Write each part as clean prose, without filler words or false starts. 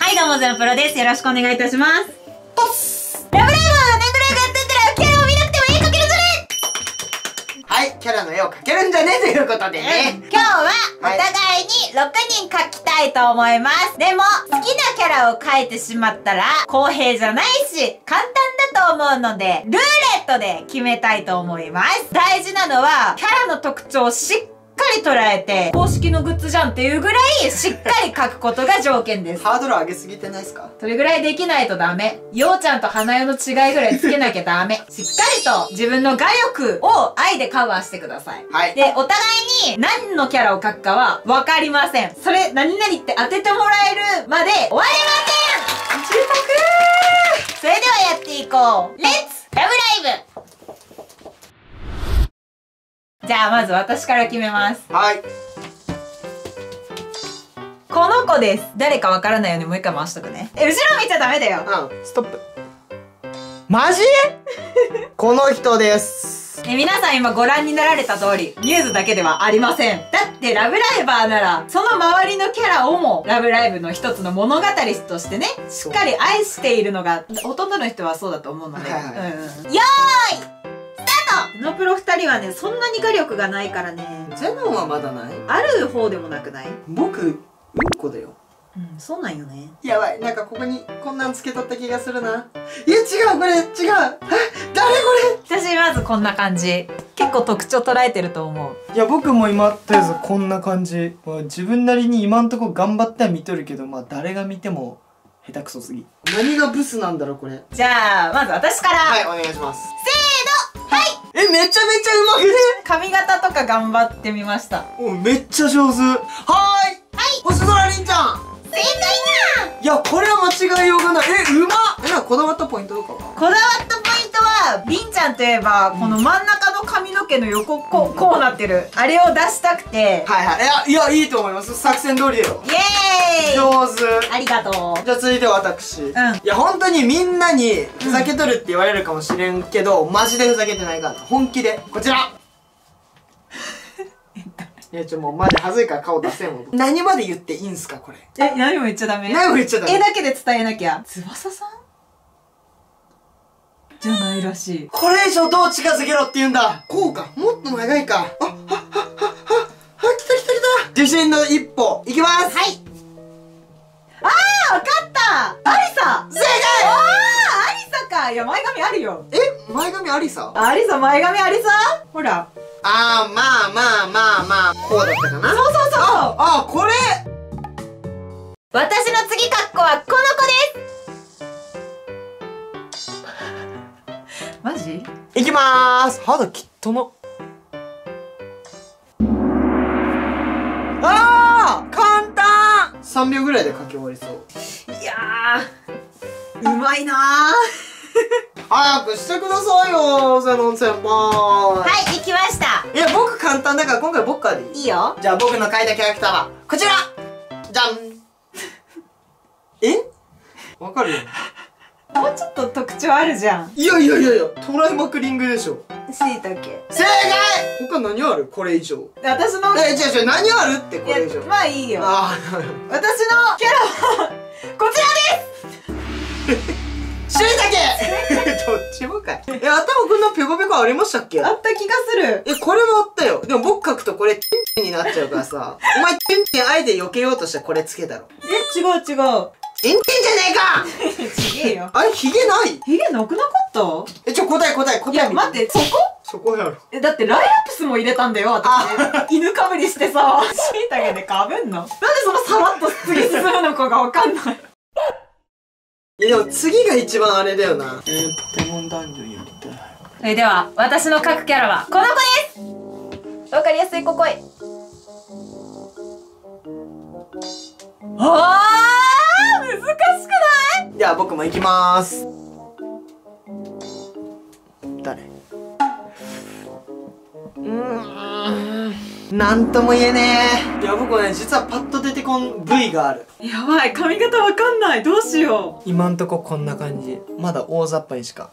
はい、どうも、ゼロプロです。よろしくお願いいたします。 ポスラブライブは年ぐらいがやってたら、キャラを見なくても絵描けるじゃねはい、キャラの絵を描けるんじゃねということでね。 今日は、お互いに6人描きたいと思います。でも、好きなキャラを描いてしまったら、公平じゃないし、簡単だと思うので、ルーレットで決めたいと思います。大事なのは、キャラの特徴をしっかり捉えて、公式のグッズじゃんっていうぐらい、しっかり描くことが条件です。 ハードル上げすぎてないですか？ それぐらいできないとダメ。ようちゃんと花代の違いぐらいつけなきゃダメ。しっかりと自分の画力を愛でカバーしてください。 はい。 で、お互いに何のキャラを描くかは分かりません。それ、何々って当ててもらえるまで終わりません。注目。それではやっていこう。レッツラブライブ。じゃあまず私から決めます。 はい。 この子です。誰かわからないようにもう一回回しとくね。後ろ見ちゃダメだよ。 ストップ。マジ？この人です。 皆さん今ご覧になられた通り、ミューズだけではありません。だってラブライバーなら、その周りのキャラをも、ラブライブの一つの物語としてね、しっかり愛しているのが、ほとんどの人はそうだと思うので。よーいスタート！のプロ二人はね、そんなに画力がないからね。 ゼノンはまだない？ ある方でもなくない？ 僕、うんこだよ。 うん、そうなんよね。 やばい、なんかここにこんなんつけとった気がするな。いや違う、これ違う。誰これ？ 私まずこんな感じ。結構特徴捉えてると思う。 いや僕も今とりあえずこんな感じ、まあ、自分なりに今んとこ頑張っては見とるけど、まあ誰が見ても下手くそすぎ。 何がブスなんだろうこれ。 じゃあ、まず私から。 はい、お願いします。 せーのはいめちゃめちゃうまくね？ 髪型とか頑張ってみました。 お、めっちゃ上手。はーい。はい。星空凛ちゃん。 正解だ。 いや、これは間違いようがない。うまっ。なんかこだわったポイントとかは？ こだわったポイントは、りんちゃんといえば、この真ん中の髪の毛の横、こうなってる。あれを出したくて。 はいはい。いや、いいと思います。作戦通りだよ。 イエーイ上手。 ありがとう。 じゃあ続いて私。いんや、本当にみんなにふざけとるって言われるかもしれんけど、マジでふざけてないから。本気で。こちらいや、もうマジ恥ずいから顔出せんわ。何まで言っていいんすか、これ。 何も言っちゃダメ？ 何も言っちゃダメ。 絵だけで伝えなきゃ。翼さんじゃないらしい。 これ以上どう近づけろって言うんだ。こうか。もっと長いか。来た来た来た。自信の一歩。いきます。 はい。あー、わかったアリサ正解。 アリサか。いや、前髪あるよ。 前髪ありさ？ アリサ、前髪アリサほら。 まあ、こうだったかな。 そうそうそうこれ。 私の次カッコはこの子ですマジ？ いきまーす。肌きっとの。簡単。3秒ぐらいで書き終わりそう。 いやー、うまいなー早くしてくださいよ、ゼノン先輩。 はい、できました。 いや、僕簡単だから今回僕からでいい？ いいよ。 じゃあ僕の描いたキャラクターはこちらじゃんわかるよ。 もうちょっと特徴あるじゃん。 いや、トライマクリングでしょ。 しいたけ。 正解。他何ある？これ以上。 私の、 違う、何あるってこれ以上。 まあいいよ。 私のキャラは、こちらですしいたけどっちもかい。頭こんなペコペコありましたっけ？ あった気がする。 これもあったよ。でも僕書くとこれ、になっちゃうからさ。お前、あえて避けようとしてこれつけたろ。 違う。 じゃねえかちげえよ。 あれ、ヒゲない？ ヒゲなくなかった？ 答え。 いや、待って、そこ？ そこやろ。 だってライラップスも入れたんだよ、私。犬かぶりしてさ、しいたけでかぶんの？なんでそのさらっと次進むのかがわかんない。 いや、でも次が一番あれだよな。 ポケモンダンジョンやりたい。 それでは、私の描くキャラは、この子です！わかりやすい、ここへ。難しくない？ じゃあ僕も行きまーす。誰？なんとも言えねえ。いや、僕はね、実はパッと出てこん部位がある。 やばい、髪型わかんない。どうしよう。 今んとここんな感じ。まだ大雑把にしか。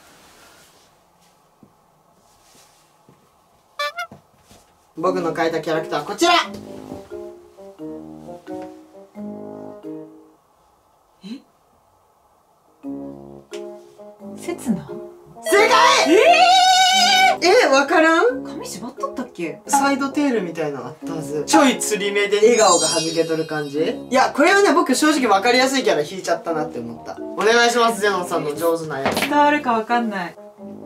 僕の描いたキャラクターはこちら。 せつな。 正解。わからん？ 髪縛っとったっけ？ サイドテールみたいなのあったはず。ちょい釣り目で笑顔がはじけとる感じ。いや、これはね、僕正直分かりやすいキャラ引いちゃったなって思った。お願いします、ゼノンさんの上手なやつ。 伝わるかわかんない。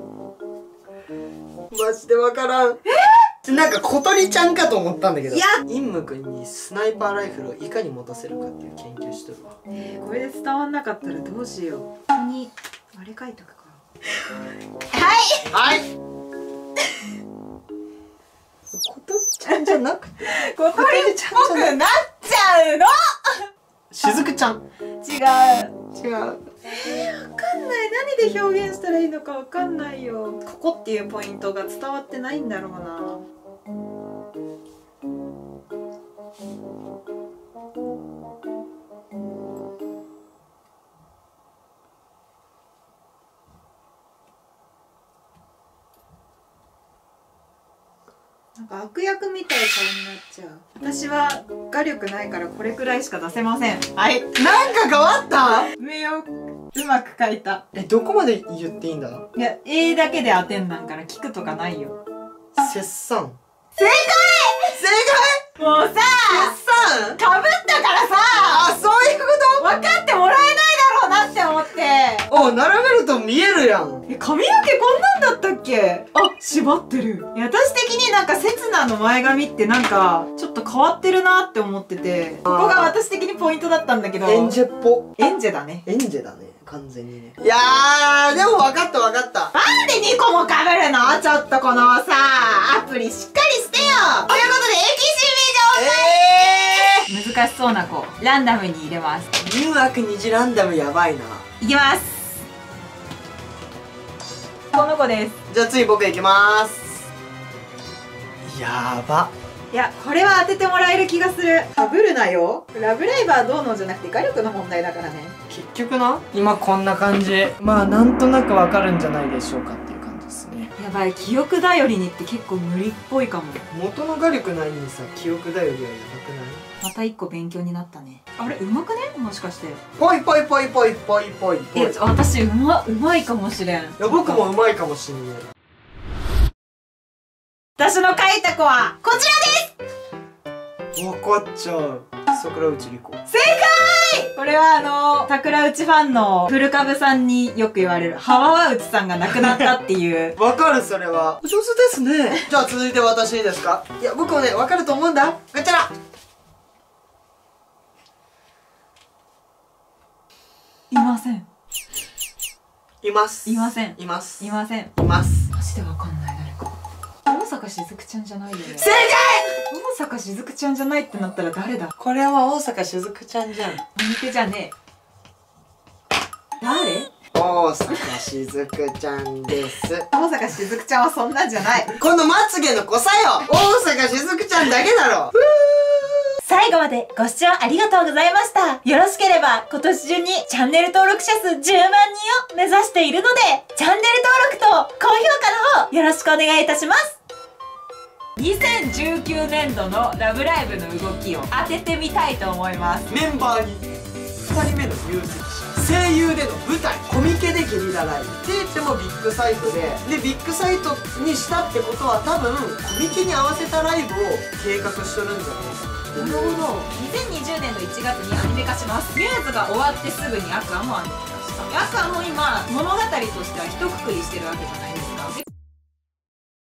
マジで分からん。なんか小鳥ちゃんかと思ったんだけど。いや、インム君にスナイパーライフルをいかに持たせるかっていう研究しとるわ。 これで伝わんなかったらどうしよう。ここにあれ書いとくか。はい。 小鳥ちゃんじゃなくて。 小鳥っぽくなっちゃうの。 しずくちゃん。 違う。 わかんない。何で表現したらいいのかわかんないよ。ここっていうポイントが伝わってないんだろうな。なんか悪役みたい顔になっちゃう。私は画力ないからこれくらいしか出せません。はい。 なんか変わった？ 目をうまく描いた。 どこまで言っていいんだ？ いや、A だけで当てんなんから聞くとかないよ。 切算。 正解！ 正もうさ、 解！切算？ かぶったからさ、 あ、そういうこと？ 分かってもらえないだろうなって思って。 お、並べると見えるやん。 髪の毛こんなんだったっけ？あ、縛ってる。いや、私的になんかセツナの前髪ってなんかちょっと変わってるなって思ってて、ここが私的にポイントだったんだけど。 エンジェっぽ。 エンジェだね。 エンジェだね、完全にね。いやー、でも分かった分かった。 なんで2個も被るの？ちょっとこのさ、アプリしっかりしてよ。ということで、エキシビジョン難しそうな子、ランダムに入れます。 誘惑二次ランダムやばいな。 いきます。この子です。 じゃあ次僕いきまーす。やば。 いや、これは当ててもらえる気がする。かぶるなよ。ラブライバーどうのじゃなくて画力の問題だからね。 結局な。 今こんな感じ。まあなんとなくわかるんじゃないでしょうかっていう感じですね。 やばい、記憶頼りにって結構無理っぽいかも。 元の画力ないのにさ、記憶頼りはやばくない？ また1個勉強になったね。あれ、うまくね？もしかして。 ぽいぽいぽいぽいぽいぽいぽい。 私うまいかもしれん。 いや、僕もうまいかもしんない。 私の描いた子はこちらです。 わかっちゃう。桜内莉子。 正解！これは桜内ファンの古株さんによく言われるハワワ内さんが亡くなったっていう。 わかる、それは。上手ですね。じゃあ続いて私いいですか？いや、僕もね、わかると思うんだ。こちら。 いません。 います。 いません。 います。 いません。 います。 マジでわかんない。誰か。大阪しずくちゃんじゃないよね。 正解！ 大阪しずくちゃんじゃないってなったら誰だ？ これは大阪しずくちゃんじゃん。 似てじゃねえ。誰？ 大阪しずくちゃんです。 大阪しずくちゃんはそんなんじゃない。 このまつげの濃さよ。大阪しずくちゃんだけだろ。 最後までご視聴ありがとうございました。よろしければ今年中にチャンネル登録者数10万人を目指しているので、チャンネル登録と高評価の方よろしくお願いいたします。2019年度のラブライブの動きを当ててみたいと思います。 メンバーに2人目の入籍者、声優での舞台、コミケでゲリラライブって言ってもビッグサイトでビッグサイトにしたってことは多分コミケに合わせたライブを計画しとるんじゃないかな。 なるほど。2020年の1月にアニメ化します。ミューズが終わってすぐにアクアもアニメ化した。アクアも今物語としては一括りしてるわけじゃないですか。で